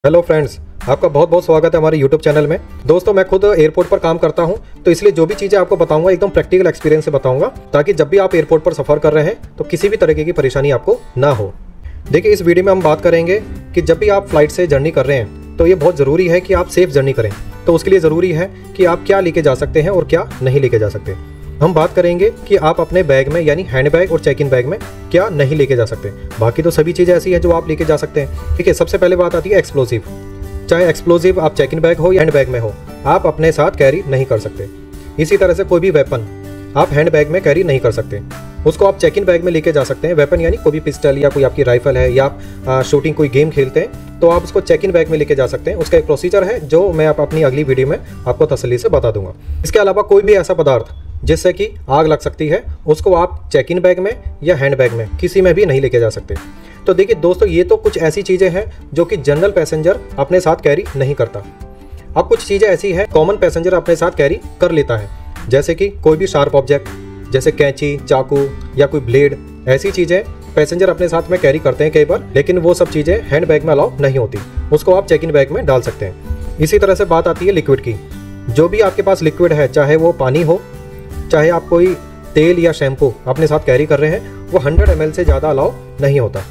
Hello friends, आपका बहुत बहुत स्वागत है हमारे यूट्यूब चैनल में। दोस्तों, मैं खुद एयरपोर्ट पर काम करता हूं, तो इसलिए जो भी चीज़ें आपको बताऊंगा एकदम प्रैक्टिकल एक्सपीरियंस से बताऊंगा, ताकि जब भी आप एयरपोर्ट पर सफ़र कर रहे हैं तो किसी भी तरीके की परेशानी आपको ना हो। देखिए, इस वीडियो में हम बात करेंगे कि जब भी आप फ्लाइट से जर्नी कर रहे हैं तो ये बहुत ज़रूरी है कि आप सेफ जर्नी करें। तो उसके लिए ज़रूरी है कि आप क्या लेके जा सकते हैं और क्या नहीं लेके जा सकते। हम बात करेंगे कि आप अपने बैग में यानी हैंड बैग और चेक इन बैग में क्या नहीं लेके जा सकते। बाकी तो सभी चीज़ें ऐसी हैं जो आप लेके जा सकते हैं। ठीक है, सबसे पहले बात आती है एक्सप्लोसिव। चाहे एक्सप्लोसिव आप चेक इन बैग हो या हैंड बैग में हो, आप अपने साथ कैरी नहीं कर सकते। इसी तरह से कोई भी वेपन आप हैंड बैग में कैरी नहीं कर सकते, उसको आप चेक इन बैग में लेके जा सकते हैं। वेपन यानी कोई भी पिस्टल या कोई आपकी राइफल है या आप शूटिंग कोई गेम खेलते हैं तो आप उसको चेक इन बैग में लेके जा सकते हैं। उसका एक प्रोसीजर है जो मैं अपनी अगली वीडियो में आपको तसल्ली से बता दूंगा। इसके अलावा कोई भी ऐसा पदार्थ जिससे कि आग लग सकती है, उसको आप चेक इन बैग में या हैंड बैग में किसी में भी नहीं लेके जा सकते। तो देखिए दोस्तों, ये तो कुछ ऐसी चीज़ें हैं जो कि जनरल पैसेंजर अपने साथ कैरी नहीं करता। अब कुछ चीज़ें ऐसी हैं कॉमन पैसेंजर अपने साथ कैरी कर लेता है, जैसे कि कोई भी शार्प ऑब्जेक्ट जैसे कैंची, चाकू या कोई ब्लेड, ऐसी चीज़ें पैसेंजर अपने साथ में कैरी करते हैं कई बार, लेकिन वो सब चीज़ें हैंड बैग में अलाउ नहीं होती, उसको आप चेक इन बैग में डाल सकते हैं। इसी तरह से बात आती है लिक्विड की। जो भी आपके पास लिक्विड है, चाहे वो पानी हो, चाहे आप कोई तेल या शैम्पू अपने साथ कैरी कर रहे हैं, वो 100 ml से ज़्यादा अलाउ नहीं होता।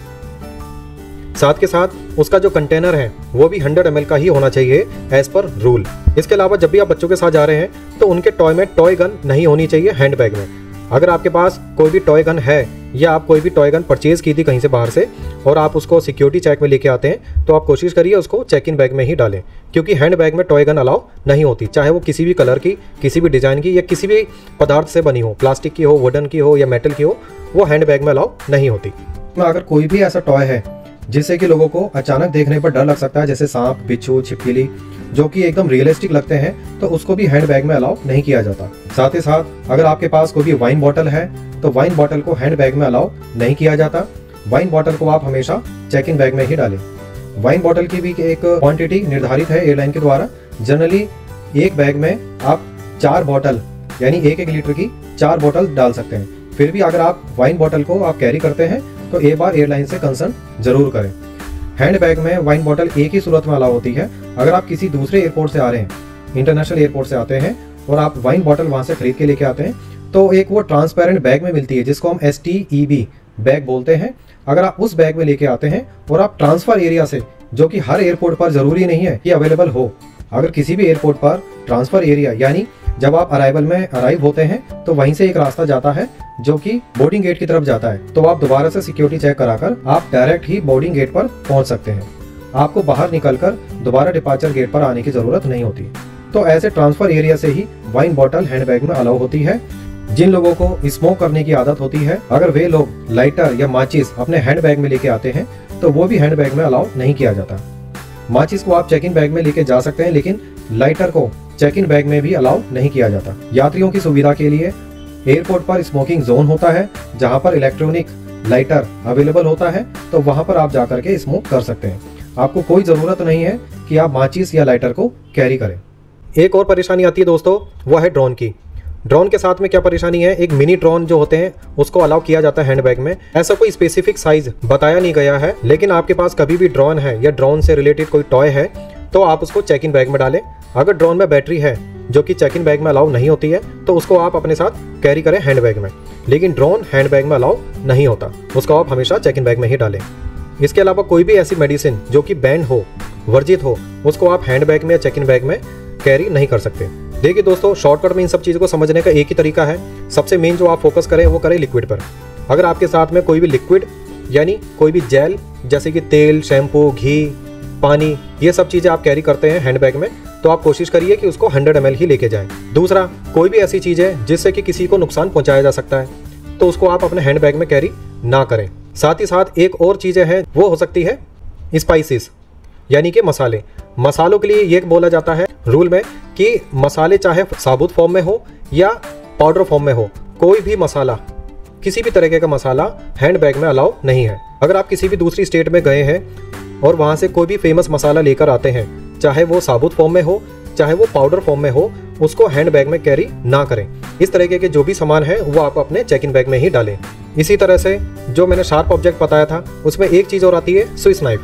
साथ के साथ उसका जो कंटेनर है वो भी 100 ml का ही होना चाहिए एज पर रूल। इसके अलावा जब भी आप बच्चों के साथ जा रहे हैं तो उनके टॉय में टॉय गन नहीं होनी चाहिए हैंड बैग में। अगर आपके पास कोई भी टॉय गन है या आप कोई भी टॉय गन परचेज़ की थी कहीं से बाहर से और आप उसको सिक्योरिटी चेक में लेके आते हैं, तो आप कोशिश करिए उसको चेक इन बैग में ही डालें, क्योंकि हैंड बैग में टॉय गन अलाउ नहीं होती, चाहे वो किसी भी कलर की, किसी भी डिज़ाइन की या किसी भी पदार्थ से बनी हो, प्लास्टिक की हो, वुडन की हो या मेटल की हो, वो हैंड बैग में अलाउ नहीं होती। अगर कोई भी ऐसा टॉय है जिससे कि लोगों को अचानक देखने पर डर लग सकता है, जैसे सांप, बिच्छू, छिपकली, जो कि एकदम रियलिस्टिक लगते हैं, तो उसको भी हैंड बैग में अलाउ नहीं किया जाता। साथ ही साथ अगर आपके पास कोई भी वाइन बॉटल है तो वाइन बॉटल को हैंड बैग में अलाउ नहीं किया जाता। वाइन बॉटल को आप हमेशा चेक इन बैग में ही डालें। वाइन बॉटल की भी एक क्वांटिटी निर्धारित है एयरलाइन के द्वारा। जनरली एक बैग में आप 4 बॉटल यानी 1-1 लीटर की 4 बॉटल डाल सकते हैं। फिर भी अगर आप वाइन बॉटल को आप कैरी करते हैं तो एक बार एयरलाइन से कंसर्न जरूर करें। हैंड बैग में वाइन बॉटल एक ही सूरत में अलाउ होती है। अगर आप किसी दूसरे एयरपोर्ट से आ रहे हैं, इंटरनेशनल एयरपोर्ट से आते हैं और आप वाइन बॉटल वहां से खरीद के लेके आते हैं, तो एक वो ट्रांसपेरेंट बैग में मिलती है जिसको हम STEB बैग बोलते हैं। अगर आप उस बैग में लेके आते हैं और आप ट्रांसफर एरिया से, जो कि हर एयरपोर्ट पर जरूरी नहीं है कि अवेलेबल हो, अगर किसी भी एयरपोर्ट पर ट्रांसफर एरिया यानी जब आप अराइवल में अराइव होते हैं तो वहीं से एक रास्ता जाता है जो कि बोर्डिंग गेट की तरफ जाता है, तो आप दोबारा से सिक्योरिटी चेक कराकर आप डायरेक्ट ही बोर्डिंग गेट पर पहुंच सकते हैं। आपको बाहर निकलकर दोबारा डिपार्चर गेट पर आने की जरूरत नहीं होती। तो ऐसे ट्रांसफर एरिया से ही वाइन बॉटल हैंड बैग में अलाउ होती है। जिन लोगों को स्मोक करने की आदत होती है, अगर वे लोग लाइटर या माचिस अपने हैंड बैग में लेके आते हैं तो वो भी हैंड बैग में अलाउ नहीं किया जाता। माचिस को आप चेक इन बैग में लेके जा सकते हैं, लेकिन लाइटर को चेक इन बैग में भी अलाउ नहीं किया जाता। यात्रियों की सुविधा के लिए एयरपोर्ट पर स्मोकिंग जोन होता है जहां पर इलेक्ट्रॉनिक लाइटर अवेलेबल होता है, तो वहां पर आप जाकर के स्मोक कर सकते हैं। आपको कोई ज़रूरत नहीं है कि आप माचिस या लाइटर को कैरी करें। एक और परेशानी आती है दोस्तों, वो है ड्रोन की। ड्रोन के साथ में क्या परेशानी है, एक मिनी ड्रोन जो होते हैं उसको अलाउ किया जाता है हैंड बैग में। ऐसा कोई स्पेसिफिक साइज बताया नहीं गया है, लेकिन आपके पास कभी भी ड्रोन है या ड्रोन से रिलेटेड कोई टॉय है तो आप उसको चेक इन बैग में डालें। अगर ड्रोन में बैटरी है जो कि चेक इन बैग में अलाउ नहीं होती है तो उसको आप अपने साथ कैरी करें हैंड बैग में, लेकिन ड्रोन हैंड बैग में अलाउ नहीं होता, उसको आप हमेशा चेक इन बैग में ही डालें। इसके अलावा कोई भी ऐसी मेडिसिन जो कि बैन हो, वर्जित हो, उसको आप हैंड बैग में या चेक इन बैग में कैरी नहीं कर सकते। देखिए दोस्तों, शॉर्टकट में इन सब चीज़ों को समझने का एक ही तरीका है। सबसे मेन जो आप फोकस करें वो करें लिक्विड पर। अगर आपके साथ में कोई भी लिक्विड यानी कोई भी जेल जैसे कि तेल, शैम्पू, घी, पानी, ये सब चीज़ें आप कैरी करते हैं हैंड बैग में, तो आप कोशिश करिए कि उसको 100 ml ही लेके जाएं। दूसरा, कोई भी ऐसी चीज़ है जिससे कि किसी को नुकसान पहुंचाया जा सकता है तो उसको आप अपने हैंड बैग में कैरी ना करें। साथ ही साथ एक और चीज़ें हैं, वो हो सकती है स्पाइसेस यानी कि मसाले। मसालों के लिए ये बोला जाता है रूल में कि मसाले चाहे साबुत फॉर्म में हो या पाउडर फॉर्म में हो, कोई भी मसाला, किसी भी तरीके का मसाला हैंड बैग में अलाउ नहीं है। अगर आप किसी भी दूसरी स्टेट में गए हैं और वहाँ से कोई भी फेमस मसाला लेकर आते हैं, चाहे वो साबुत फॉर्म में हो चाहे वो पाउडर फॉर्म में हो, उसको हैंड बैग में कैरी ना करें। इस तरीके के जो भी सामान है वो आप अपने चेक इन बैग में ही डालें। इसी तरह से जो मैंने शार्प ऑब्जेक्ट बताया था उसमें एक चीज़ और आती है, स्विस नाइफ।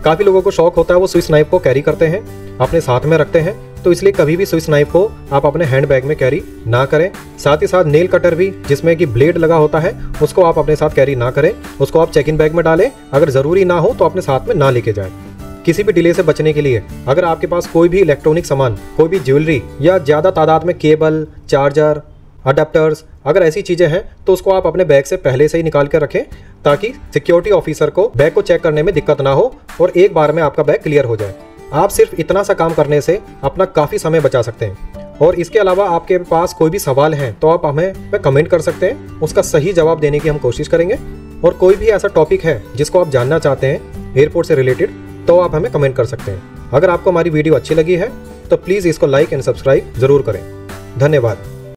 काफ़ी लोगों को शौक होता है वो स्विस नाइफ को कैरी करते हैं, अपने साथ में रखते हैं, तो इसलिए कभी भी स्विस नाइफ को आप अपने हैंड बैग में कैरी ना करें। साथ ही साथ नेल कटर भी, जिसमें कि ब्लेड लगा होता है, उसको आप अपने साथ कैरी ना करें, उसको आप चेक इन बैग में डालें। अगर ज़रूरी ना हो तो अपने साथ में ना लेके जाएं। किसी भी डिले से बचने के लिए अगर आपके पास कोई भी इलेक्ट्रॉनिक सामान, कोई भी ज्वेलरी या ज़्यादा तादाद में केबल, चार्जर, अडेप्टर्स, अगर ऐसी चीज़ें हैं तो उसको आप अपने बैग से पहले से ही निकाल कर रखें, ताकि सिक्योरिटी ऑफिसर को बैग को चेक करने में दिक्कत ना हो और एक बार में आपका बैग क्लियर हो जाए। आप सिर्फ इतना सा काम करने से अपना काफ़ी समय बचा सकते हैं। और इसके अलावा आपके पास कोई भी सवाल हैं तो आप हमें कमेंट कर सकते हैं, उसका सही जवाब देने की हम कोशिश करेंगे। और कोई भी ऐसा टॉपिक है जिसको आप जानना चाहते हैं एयरपोर्ट से रिलेटेड, तो आप हमें कमेंट कर सकते हैं। अगर आपको हमारी वीडियो अच्छी लगी है तो प्लीज़ इसको लाइक एंड सब्सक्राइब ज़रूर करें। धन्यवाद।